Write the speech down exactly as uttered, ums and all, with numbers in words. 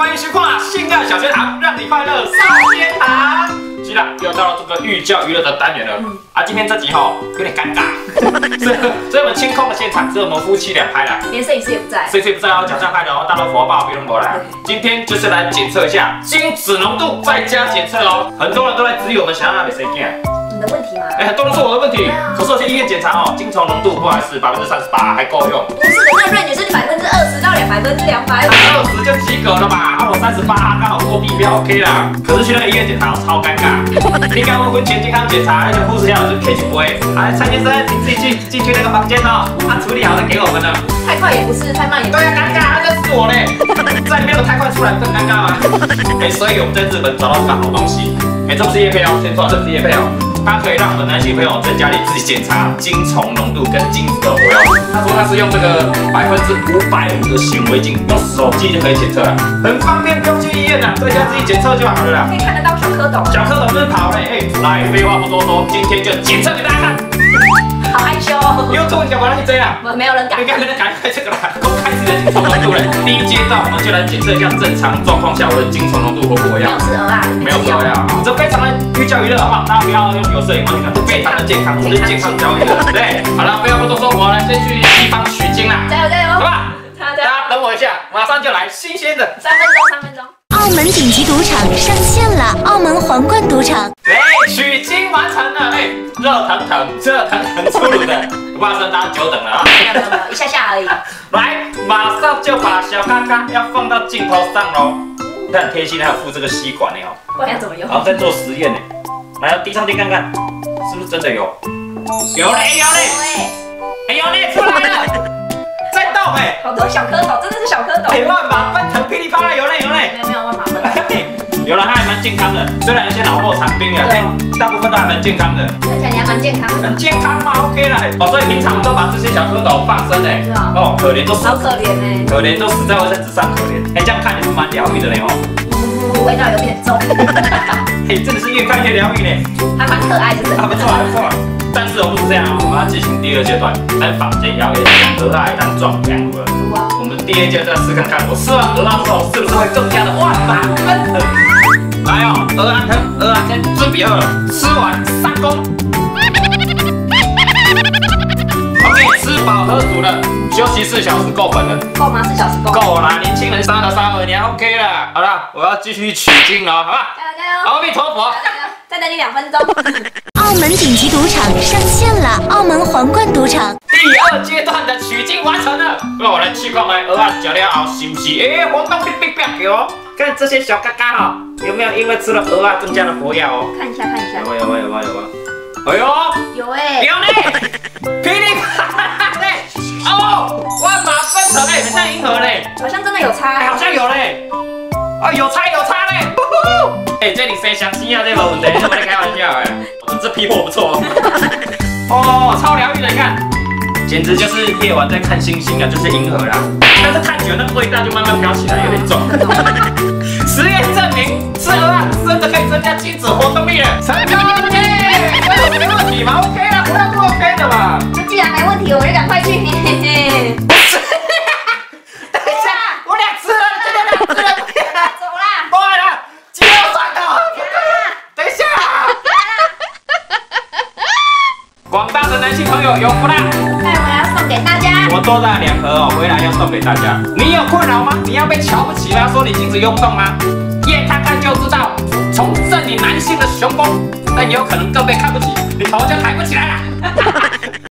欢迎收看性爱小学堂，让你快乐上天堂。是啦，又到了这个寓教于乐的单元了。嗯、啊，今天这集哈有点尴尬，所以所以我们清空了现场，只有我们夫妻两拍了， 连摄影师也不在， 摄影师也不在哦，脚上拍的哦，大老婆爸不用过来。今天就是来检测一下精子浓度，在家检测哦。很多人都在质疑我们想要让给谁干。 你的问题吗？ 哎、欸，很多人是我的问题。啊、可是我去医院检查哦，精虫浓度不好意思，百分之三十八还够用。 不是的，那 range 是百分之二十到两百分之两百。 二十就及格了吧？啊，我三十八，刚好过地标 OK 啦。可是去那个医院检查超尴尬。你刚问婚前健康检查，而且护士要就 K 去杯。来，蔡先生，请自己去进去那个房间哦，他处理好了给我们了。 太快也不是，太慢也不是。 对啊，尴尬，那是我嘞。在里面有太快出来更尴尬吗？哎、欸，所以我们在日本找到一个好东西。哎、欸，这不是业配哦，先说这不是业配哦。 它可以让我们男性朋友在家里自己检查精虫浓度跟精子的活跃。他说他是用这个百分之五百五的显微镜，用手机就可以检测了，很方便，不用去医院了，在家自己检测就好了啦。 可以看得到小蝌蚪， 小蝌蚪真跑嘞！哎、欸，来，废话不多说，今天就检测给大家看。 好害羞。 YouTube 你敢把它去追啦？ 没有人敢。 你看，没人敢开这个啦，公开自己的精虫浓度嘞。第一阶段，我们就来检测一下正常状况下我的精虫浓度活不活跃。没有是鹅啊， 没有是鹅啊，这非常的寓教于乐，好不好？大家不要用有色眼光去看，这非常的健康，我们是健康教育的，对。好了，废话不多说，我来先去地方取精啦， 加油加油， 好吧？大家等我一下，马上就来，新鲜的。 三分钟，三分钟。 澳门顶级赌场上线了，澳门皇冠赌场。 哎，取精完成了，哎，热腾腾、热腾腾出炉的，不好意思，大家久等了啊。 没有没有没有，一下下而已。 来，马上就把小嘎嘎要放到镜头上喽。它很贴心，还有附这个吸管呢哦。 不然要怎么用？ 然后在做实验呢。来，滴上去看看，是不是真的有？有嘞，有嘞，哎有嘞，出来了，在动哎。 好多小蝌蚪，真的是小蝌蚪。 哎，万马奔腾，噼里啪啦，有嘞有嘞。 没有没有万马奔腾。 有了，它还蛮健康的，虽然有些老弱残兵啊，但大部分都还蛮健康的。 看起来你还蛮健康的。 很健康嘛 ，OK 啦。哦，所以平常我们都把这些小蝌蚪放生哎。是啊。哦，可怜都死。 好可怜哎。 可怜都死在卫生纸上，可怜。哎，这样看也是蛮疗愈的嘞哦。 嗯，味道有点重。 哎，真的是越看越疗愈呢。 还蛮可爱，真的。 还不错，还不错。但是我不是这样哦，我们要进行第二阶段，来坊间谣言鹅啊一张壮阳了。我们第二阶段试看看，我吃完鹅啊之后是不是会更加的万马奔腾？ 来哦，鹅安藤，鹅安藤准备好了，吃完上工。OK， 吃饱喝足了，休息四小时够本了。 够吗？四小时够。 够啦，年轻人杀了杀了，你还 OK 了。好了，我要继续取经了，好吧？ 加油加油！ 阿弥陀佛。 再等你两分钟。 澳门顶级赌场上线了，澳门皇冠赌场。 第二阶段的取经完成了，那我来试看看鹅啊吃了后是不是？哎，活动变变变哦。 看这些小嘎嘎哈，有没有因为吃了鹅啊更加的活跃哦？ 看一下看一下。 有有有有有有。哎呦， 有哎， 有嘞，噼里啪啦嘞，哦，万马奔腾嘞，很像银河嘞， 好像真的有差， 哎，好像有嘞，啊，有差有差嘞，哎，这里谁相信啊？这没问题，我在开玩笑哎，我这批货不错哦，超疗愈的，你看。 简直就是夜晚在看星星啊，就是银河啦。但是看久那个味道就慢慢飘起来，有点重。实验证明，吃鹅啊真的可以增加精子活动力了。成功耶！这有没问题吗 ？OK 啦，不要不 OK 的嘛。 那既然没问题，我们就赶快去。嘿嘿嘿。 等一下，我俩吃了，这两俩吃了， 走啦。 过来了，鸡肉蒜头。等一下。广大的男性朋友有福啦！ 带回来要送给大家。 我多带两盒哦，回来要送给大家。你有困扰吗？你要被瞧不起吗？说你精子用不动吗？验看看就知道，重振你男性的雄风，但也有可能更被看不起，你头就抬不起来了。